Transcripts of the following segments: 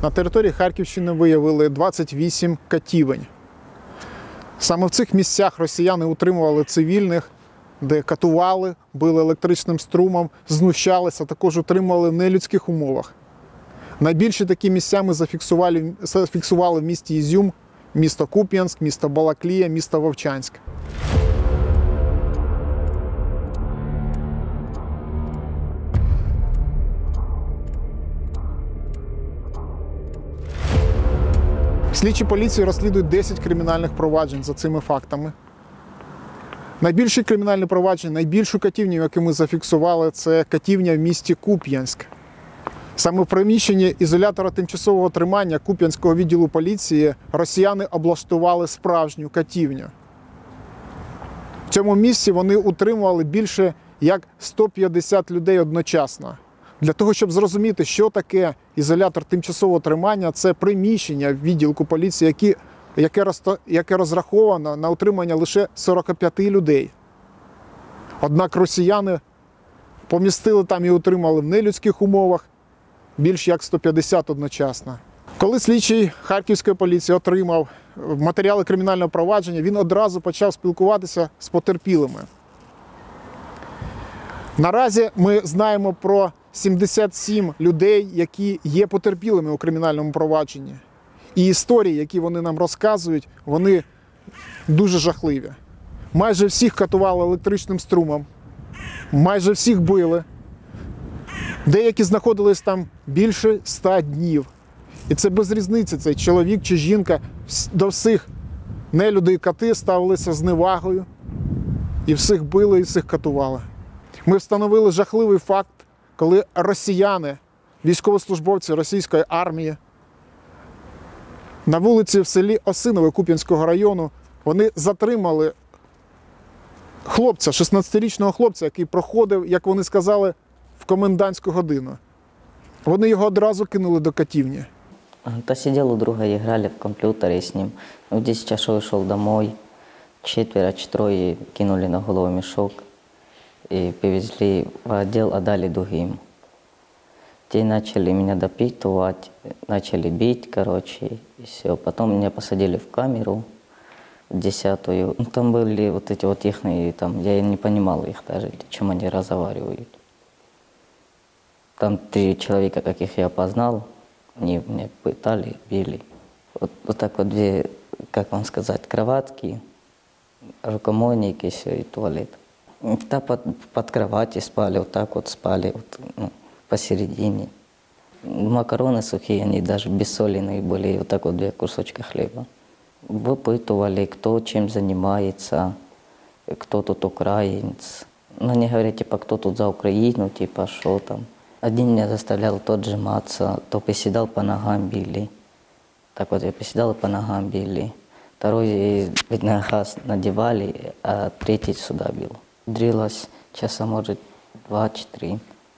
На території Харківщини виявили 28 катівень. Саме в цих місцях росіяни утримували цивільних, де катували, били електричним струмом, знущалися, також утримували в нелюдських умовах. Найбільші такі місця ми зафіксували в місті Ізюм, місто Куп'янськ, місто Балаклія, місто Вовчанськ. Слідчі поліції розслідують 10 кримінальних проваджень за цими фактами. Найбільші кримінальні провадження, найбільшу катівню, яку ми зафіксували, це катівня в місті Куп'янськ. Саме в приміщенні ізолятора тимчасового тримання Куп'янського відділу поліції росіяни облаштували справжню катівню. В цьому місці вони утримували більше як 150 людей одночасно. Для того, щоб зрозуміти, що таке ізолятор тимчасового тримання, це приміщення відділку поліції, яке розраховано на утримання лише 45 людей. Однак росіяни помістили там і утримали в нелюдських умовах більш як 150 одночасно. Коли слідчий Харківської поліції отримав матеріали кримінального провадження, він одразу почав спілкуватися з потерпілими. Наразі ми знаємо про 77 людей, які є потерпілими у кримінальному провадженні. І історії, які вони нам розказують, вони дуже жахливі. Майже всіх катували електричним струмом, майже всіх били. Деякі знаходились там більше 100 днів. І це без різниці, цей чоловік чи жінка, до всіх нелюди і кати ставилися з зневагою. І всіх били, і всіх катували. Ми встановили жахливий факт, коли росіяни, військовослужбовці російської армії, на вулиці в селі Осинове Куп'янського району, вони затримали хлопця, 16-річного хлопця, який проходив, як вони сказали, в комендантську годину. Вони його одразу кинули до катівні. Посидел у друга, играли в компьютере с ним. В 10 часов ушел домой, 4 кинули на голову мешок и повезли в отдел, отдали другим. Те начали меня допитывать, начали бить, короче, и все. Потом меня посадили в камеру, в 10-ю. Там были вот эти вот ихные, там, я не понимал их даже, о чем они разговаривают. Там 3 человека, каких я познал, они меня пытали, били. Вот так вот 2, как вам сказать, кроватки, рукомойник и все, и туалет. Да, под кроватью спали, вот так вот спали, вот, ну, посередине. Макароны сухие, они даже бессоленые были, вот так вот 2 кусочка хлеба. Выпытывали, кто чем занимается, кто тут украинец. Ну, они говорят, типа, кто тут за Украину, типа, что там. Один меня заставлял то отжиматься, то приседал, по ногам били. Так вот я приседал и по ногам били. Второй на газ надевали, а 3 сюда бил. Дрилась часа, может, 2-3.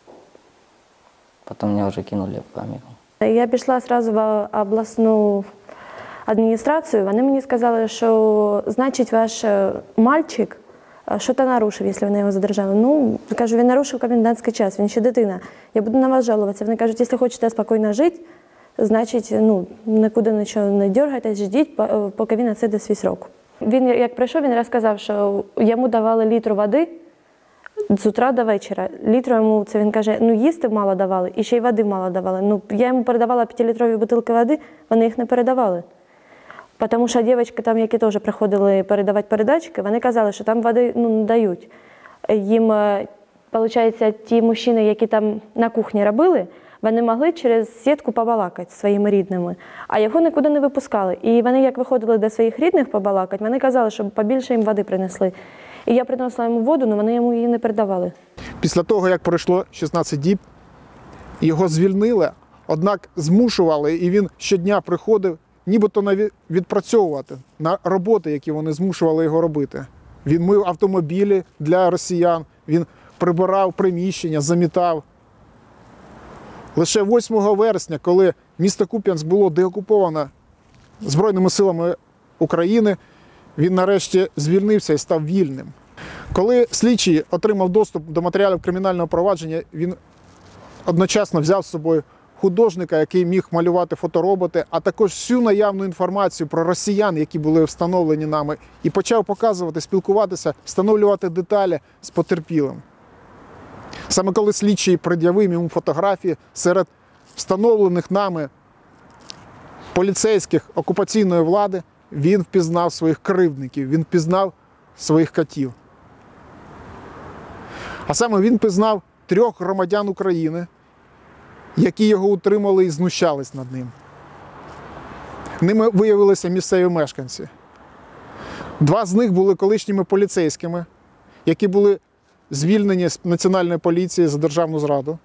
Потом меня уже кинули в камеру. Я пішла одразу в обласну адміністрацію. Вони мені сказали, що, значить, ваш мальчик що-то нарушив, якщо вони його задержали. Ну, кажу, він нарушив комендантський час, він ще дитина. Я буду на вас жалуватися. Вони кажуть, якщо хочете спокійно жити, значить, ну, нікуди нічого не дергайтесь, ждіть, поки він відсиде свій срок. Він, як прийшов, він розказав, що йому давали літр води з утра до вечора. Літру йому, це він каже, ну їсти мало давали, і ще й води мало давали. Ну, я йому передавала 5-літрові бутилки води, вони їх не передавали. Тому що дівчатки, там, які теж приходили передавати передачки, вони казали, що там води не дають. Їм, виходить, ті мужчини, які там на кухні робили, вони могли через сітку побалакати зі своїми рідними, а його нікуди не випускали. І вони, як виходили до своїх рідних побалакати, вони казали, щоб побільше їм води принесли. І я приносила йому воду, але вони йому її не передавали. Після того, як пройшло 16 діб, його звільнили, однак змушували, і він щодня приходив нібито відпрацьовувати на роботи, які вони змушували його робити. Він мив автомобілі для росіян, він прибирав приміщення, замітав. Лише 8 вересня, коли місто Куп'янськ було деокуповано Збройними силами України, він нарешті звільнився і став вільним. Коли слідчий отримав доступ до матеріалів кримінального провадження, він одночасно взяв з собою художника, який міг малювати фотороботи, а також всю наявну інформацію про росіян, які були встановлені нами, і почав показувати, спілкуватися, встановлювати деталі з потерпілим. Саме коли слідчий пред'явив йому фотографії серед встановлених нами поліцейських окупаційної влади, він впізнав своїх кривдників, він впізнав своїх катів. А саме він впізнав 3 громадян України, які його утримали і знущались над ним. Ними виявилися місцеві мешканці. 2 з них були колишніми поліцейськими, які були звільнені з Національної поліції за державну зраду.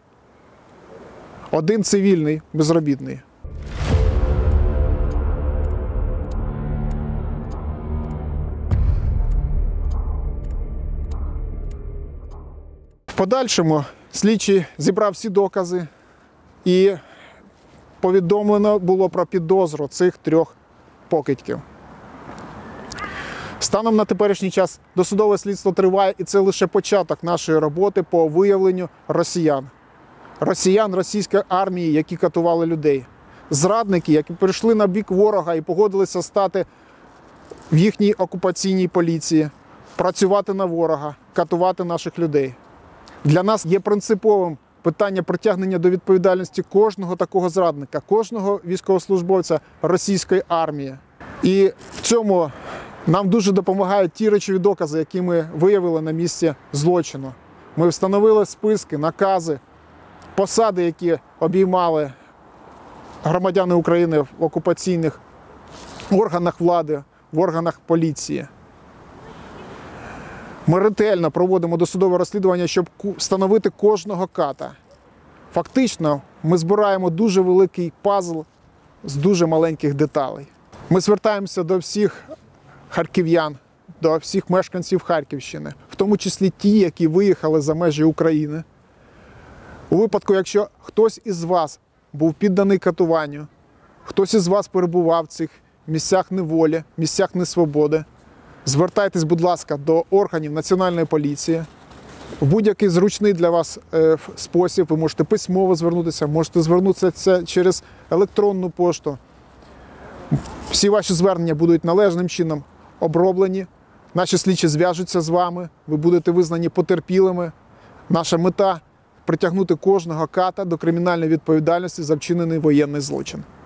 1 цивільний, безробітний. В подальшому слідчий зібрав всі докази і повідомлено було про підозру цих 3 покидьків. Станом на теперішній час досудове слідство триває, і це лише початок нашої роботи по виявленню росіян. Росіян російської армії, які катували людей. Зрадники, які перейшли на бік ворога і погодилися стати в їхній окупаційній поліції, працювати на ворога, катувати наших людей. Для нас є принциповим питання притягнення до відповідальності кожного такого зрадника, кожного військовослужбовця російської армії. І в цьому нам дуже допомагають ті речові докази, які ми виявили на місці злочину. Ми встановили списки, накази, посади, які обіймали громадяни України в окупаційних органах влади, в органах поліції. Ми ретельно проводимо досудове розслідування, щоб встановити кожного ката. Фактично, ми збираємо дуже великий пазл з дуже маленьких деталей. Ми звертаємося до всіх харків'ян, до всіх мешканців Харківщини, в тому числі ті, які виїхали за межі України. У випадку, якщо хтось із вас був підданий катуванню, хтось із вас перебував в цих місцях неволі, місцях несвободи, звертайтесь, будь ласка, до органів Національної поліції. В будь-який зручний для вас спосіб ви можете письмово звернутися, можете звернутися через електронну пошту. Всі ваші звернення будуть належним чином оброблені. Наші слідчі зв'яжуться з вами, ви будете визнані потерпілими. Наша мета – притягнути кожного ката до кримінальної відповідальності за вчинений воєнний злочин.